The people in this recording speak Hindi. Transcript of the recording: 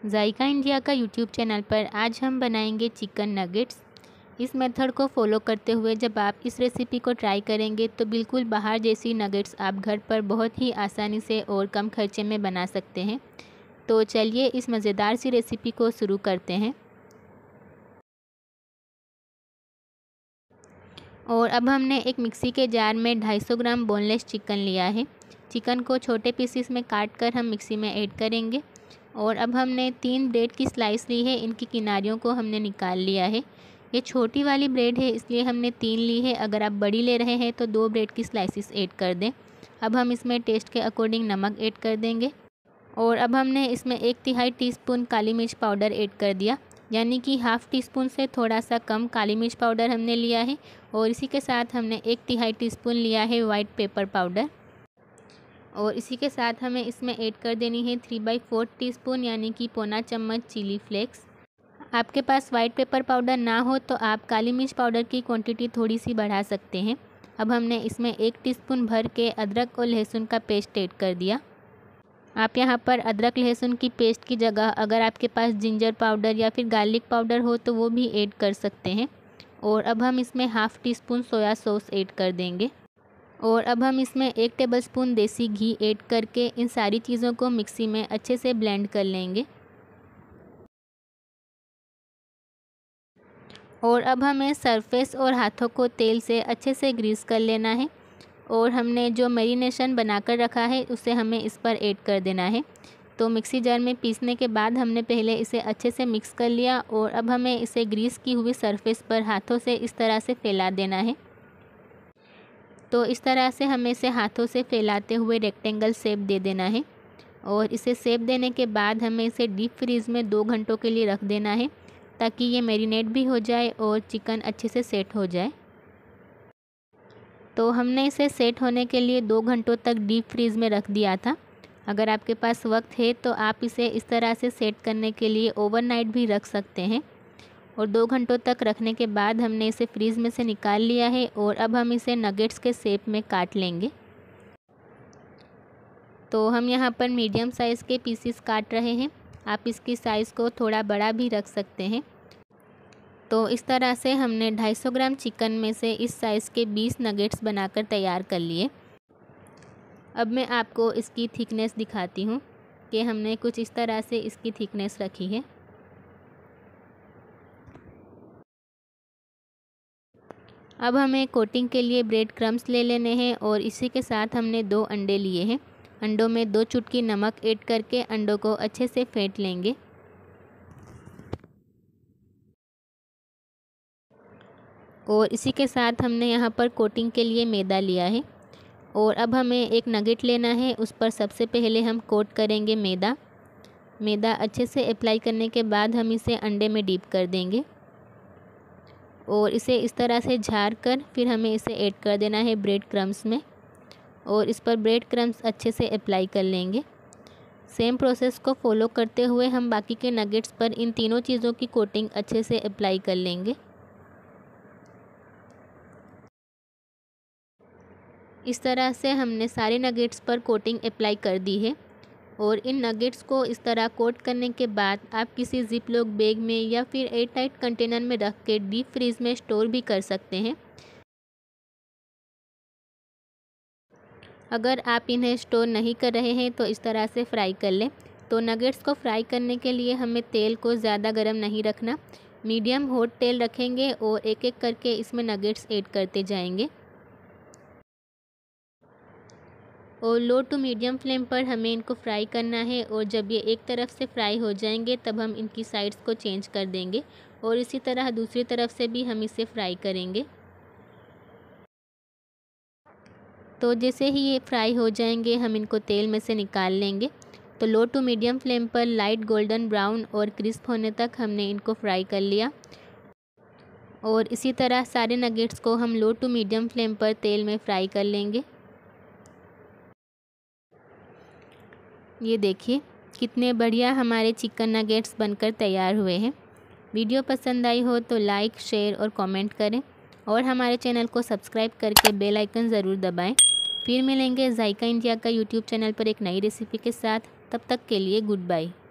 जायका इंडिया का यूट्यूब चैनल पर आज हम बनाएंगे चिकन नगेट्स। इस मेथड को फॉलो करते हुए जब आप इस रेसिपी को ट्राई करेंगे तो बिल्कुल बाहर जैसी नगेट्स आप घर पर बहुत ही आसानी से और कम खर्चे में बना सकते हैं। तो चलिए इस मज़ेदार सी रेसिपी को शुरू करते हैं। और अब हमने एक मिक्सी के जार में 250 ग्राम बोनलेस चिकन लिया है। चिकन को छोटे पीसेस में काट कर हम मिक्सी में ऐड करेंगे। और अब हमने 3 ब्रेड की स्लाइस ली है, इनकी किनारियों को हमने निकाल लिया है। ये छोटी वाली ब्रेड है इसलिए हमने 3 ली है, अगर आप बड़ी ले रहे हैं तो 2 ब्रेड की स्लाइसिस ऐड कर दें। अब हम इसमें टेस्ट के अकॉर्डिंग नमक ऐड कर देंगे। और अब हमने इसमें 1/3 टीस्पून काली मिर्च पाउडर ऐड कर दिया, यानी कि ½ टीस्पून से थोड़ा सा कम काली मिर्च पाउडर हमने लिया है। और इसी के साथ हमने 1/3 टीस्पून लिया है वाइट पेपर पाउडर। और इसी के साथ हमें इसमें ऐड कर देनी है 3/4 टीस्पून यानी कि पौना चम्मच चिली फ्लेक्स। आपके पास वाइट पेपर पाउडर ना हो तो आप काली मिर्च पाउडर की क्वांटिटी थोड़ी सी बढ़ा सकते हैं। अब हमने इसमें 1 टीस्पून भर के अदरक और लहसुन का पेस्ट ऐड कर दिया। आप यहाँ पर अदरक लहसुन की पेस्ट की जगह अगर आपके पास जिंजर पाउडर या फिर गार्लिक पाउडर हो तो वो भी ऐड कर सकते हैं। और अब हम इसमें ½ टीस्पून सोया सॉस ऐड कर देंगे। और अब हम इसमें 1 टेबलस्पून देसी घी ऐड करके इन सारी चीज़ों को मिक्सी में अच्छे से ब्लेंड कर लेंगे। और अब हमें सरफेस और हाथों को तेल से अच्छे से ग्रीस कर लेना है। और हमने जो मैरिनेशन बनाकर रखा है उसे हमें इस पर ऐड कर देना है। तो मिक्सी जार में पीसने के बाद हमने पहले इसे अच्छे से मिक्स कर लिया। और अब हमें इसे ग्रीस की हुई सरफेस पर हाथों से इस तरह से फैला देना है। तो इस तरह से हमें इसे हाथों से फैलाते हुए रेक्टेंगल शेप दे देना है। और इसे शेप देने के बाद हमें इसे डीप फ्रीज़ में 2 घंटों के लिए रख देना है, ताकि ये मैरिनेट भी हो जाए और चिकन अच्छे से सेट हो जाए। तो हमने इसे सेट होने के लिए 2 घंटों तक डीप फ्रीज़ में रख दिया था। अगर आपके पास वक्त है तो आप इसे इस तरह से सेट करने के लिए ओवरनाइट भी रख सकते हैं। और 2 घंटों तक रखने के बाद हमने इसे फ्रीज़ में से निकाल लिया है। और अब हम इसे नगेट्स के शेप में काट लेंगे। तो हम यहाँ पर मीडियम साइज़ के पीसेस काट रहे हैं, आप इसकी साइज़ को थोड़ा बड़ा भी रख सकते हैं। तो इस तरह से हमने 250 ग्राम चिकन में से इस साइज़ के 20 नगेट्स बनाकर तैयार कर लिए। अब मैं आपको इसकी थिकनेस दिखाती हूँ कि हमने कुछ इस तरह से इसकी थिकनेस रखी है। अब हमें कोटिंग के लिए ब्रेड क्रम्स ले लेने हैं। और इसी के साथ हमने 2 अंडे लिए हैं। अंडों में 2 चुटकी नमक ऐड करके अंडों को अच्छे से फेंट लेंगे। और इसी के साथ हमने यहाँ पर कोटिंग के लिए मैदा लिया है। और अब हमें एक नगेट लेना है, उस पर सबसे पहले हम कोट करेंगे मैदा। मैदा अच्छे से अप्लाई करने के बाद हम इसे अंडे में डीप कर देंगे। और इसे इस तरह से झाड़ कर फिर हमें इसे ऐड कर देना है ब्रेड क्रम्स में। और इस पर ब्रेड क्रम्स अच्छे से अप्लाई कर लेंगे। सेम प्रोसेस को फॉलो करते हुए हम बाकी के नगेट्स पर इन तीनों चीज़ों की कोटिंग अच्छे से अप्लाई कर लेंगे। इस तरह से हमने सारे नगेट्स पर कोटिंग अप्लाई कर दी है। और इन नगेट्स को इस तरह कोट करने के बाद आप किसी जिप लॉक बैग में या फिर एयर टाइट कंटेनर में रख के डीप फ्रीज में स्टोर भी कर सकते हैं। अगर आप इन्हें स्टोर नहीं कर रहे हैं तो इस तरह से फ्राई कर लें। तो नगेट्स को फ्राई करने के लिए हमें तेल को ज़्यादा गर्म नहीं रखना, मीडियम हॉट तेल रखेंगे और एक एक करके इसमें नगेट्स ऐड करते जाएंगे। और लो टू मीडियम फ्लेम पर हमें इनको फ्राई करना है। और जब ये एक तरफ से फ्राई हो जाएंगे तब हम इनकी साइड्स को चेंज कर देंगे। और इसी तरह दूसरी तरफ से भी हम इसे फ्राई करेंगे। तो जैसे ही ये फ्राई हो जाएंगे हम इनको तेल में से निकाल लेंगे। तो लो टू मीडियम फ्लेम पर लाइट गोल्डन ब्राउन और क्रिस्प होने तक हमने इनको फ्राई कर लिया। और इसी तरह सारे नगेट्स को हम लो टू मीडियम फ्लेम पर तेल में फ्राई कर लेंगे। ये देखिए कितने बढ़िया हमारे चिकन नगेट्स बनकर तैयार हुए हैं। वीडियो पसंद आई हो तो लाइक, शेयर और कमेंट करें। और हमारे चैनल को सब्सक्राइब करके बेल आइकन ज़रूर दबाएं। फिर मिलेंगे जायका इंडिया का यूट्यूब चैनल पर एक नई रेसिपी के साथ। तब तक के लिए गुड बाय।